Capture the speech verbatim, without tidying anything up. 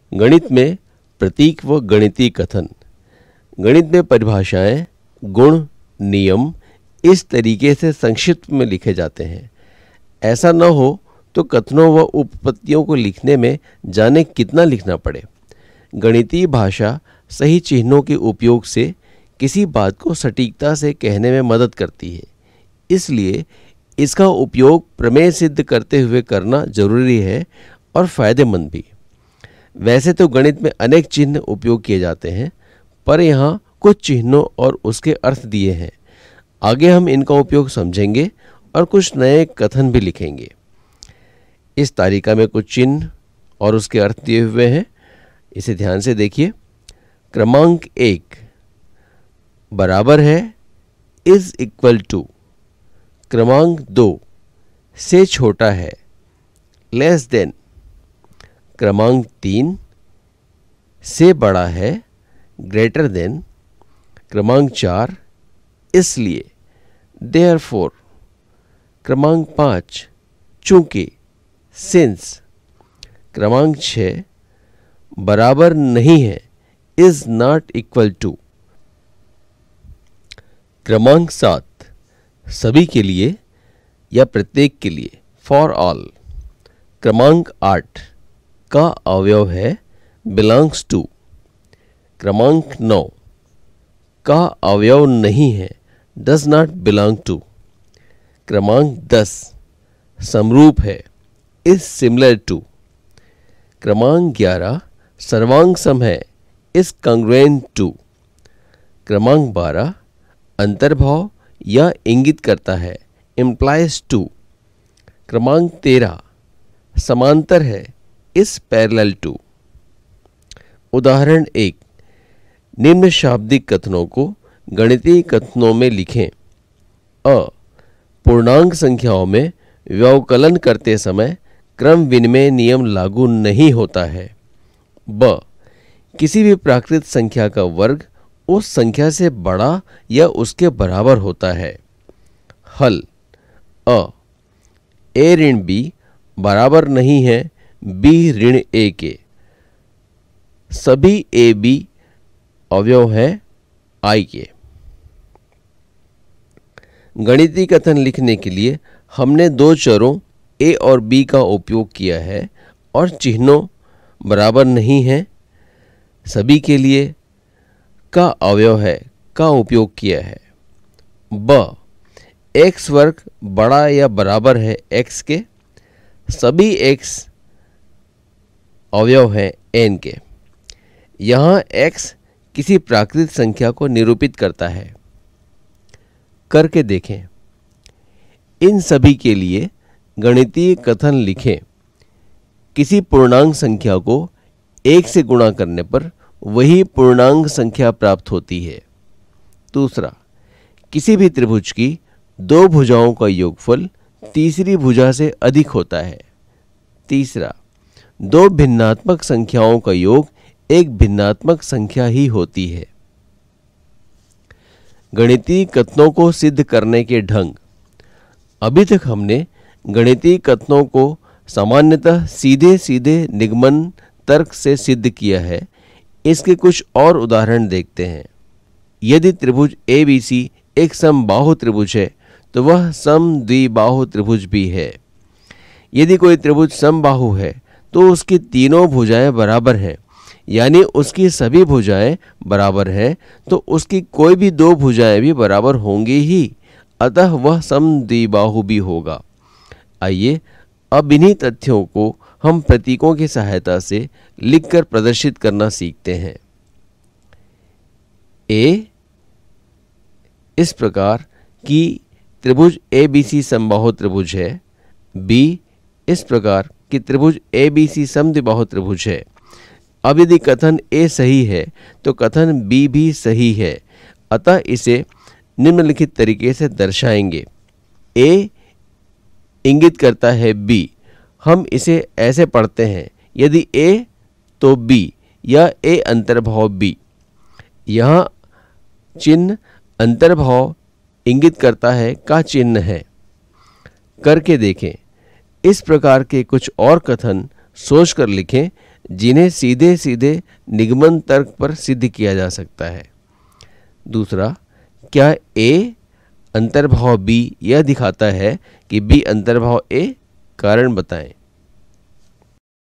गणित में प्रतीक व गणितीय कथन। गणित में परिभाषाएं, गुण, नियम इस तरीके से संक्षिप्त में लिखे जाते हैं। ऐसा न हो तो कथनों व उपपत्तियों को लिखने में जाने कितना लिखना पड़े। गणितीय भाषा सही चिन्हों के उपयोग से किसी बात को सटीकता से कहने में मदद करती है, इसलिए इसका उपयोग प्रमेय सिद्ध करते हुए करना जरूरी है और फायदेमंद भी। वैसे तो गणित में अनेक चिन्ह उपयोग किए जाते हैं, पर यहाँ कुछ चिन्हों और उसके अर्थ दिए हैं। आगे हम इनका उपयोग समझेंगे और कुछ नए कथन भी लिखेंगे। इस तालिका में कुछ चिन्ह और उसके अर्थ दिए हुए हैं, इसे ध्यान से देखिए। क्रमांक एक बराबर है, इज इक्वल टू। क्रमांक दो से छोटा है, लेस देन। क्रमांक तीन से बड़ा है, ग्रेटर देन। क्रमांक चार इसलिए, देयरफॉर। क्रमांक पाँच चूंकि, सिंस। क्रमांक छः बराबर नहीं है, इज नॉट इक्वल टू। क्रमांक सात सभी के लिए या प्रत्येक के लिए, फॉर ऑल। क्रमांक आठ का अवयव है, बिलोंग्स टू। क्रमांक नौ का अवयव नहीं है, डज नॉट बिलोंग टू। क्रमांक दस समरूप है, इज सिमिलर टू। क्रमांक ग्यारह सर्वांग सम है, इज कांग्रुएंट टू। क्रमांक बारह अंतर्भाव या इंगित करता है, इम्प्लाइज टू। क्रमांक तेरह समांतर है, इज पैरेलल टू। उदाहरण एक, निम्न शाब्दिक कथनों को गणितीय कथनों में लिखें। अ पूर्णांक संख्याओं में व्यवकलन करते समय क्रम विनिमय नियम लागू नहीं होता है। ब किसी भी प्राकृत संख्या का वर्ग उस संख्या से बड़ा या उसके बराबर होता है। हल। अ ए ऋण बी बराबर नहीं है बी ऋण ए के। सभी ए बी अवयव है आई के। गणितीय कथन लिखने के लिए हमने दो चरों ए और बी का उपयोग किया है और चिन्हों बराबर नहीं है, सभी के लिए का अवयव है का उपयोग किया है। ब एक्स वर्ग बड़ा या बराबर है एक्स के, सभी एक्स अवयव है एन के। यहाँ एक्स किसी प्राकृत संख्या को निरूपित करता है। करके देखें। इन सभी के लिए गणितीय कथन लिखें। किसी पूर्णांक संख्या को एक से गुणा करने पर वही पूर्णांक संख्या प्राप्त होती है। दूसरा, किसी भी त्रिभुज की दो भुजाओं का योगफल तीसरी भुजा से अधिक होता है। तीसरा, दो भिन्नात्मक संख्याओं का योग एक भिन्नात्मक संख्या ही होती है। गणितीय कथनों को सिद्ध करने के ढंग। अभी तक हमने गणितीय कथनों को सामान्यतः सीधे सीधे निगमन तर्क से सिद्ध किया है। इसके कुछ और उदाहरण देखते हैं। यदि त्रिभुज ए बी सी एक समबाहु त्रिभुज है तो वह समद्विबाहु त्रिभुज भी है। यदि कोई त्रिभुज समबाहु है तो उसकी तीनों भुजाएं बराबर हैं, यानी उसकी सभी भुजाएं बराबर हैं, तो उसकी कोई भी दो भुजाएं भी बराबर होंगी ही, अतः वह समद्विबाहु भी होगा। आइए अब इन्हीं तथ्यों को हम प्रतीकों की सहायता से लिखकर प्रदर्शित करना सीखते हैं। ए इस प्रकार कि त्रिभुज ए बी सी समबाहु त्रिभुज है। बी इस प्रकार कि त्रिभुज ए बी सी समद्विबाहु त्रिभुज है। अब यदि कथन ए सही है तो कथन बी भी सही है, अतः इसे निम्नलिखित तरीके से दर्शाएंगे। ए इंगित करता है बी। हम इसे ऐसे पढ़ते हैं, यदि ए तो बी या ए अंतर्भाव बी। यहाँ चिन्ह अंतर्भाव इंगित करता है का चिन्ह है। करके देखें। इस प्रकार के कुछ और कथन सोचकर लिखें जिन्हें सीधे सीधे निगमन तर्क पर सिद्ध किया जा सकता है। दूसरा, क्या ए अंतर्भाव बी यह दिखाता है कि बी अंतर्भाव ए? कारण बताएं।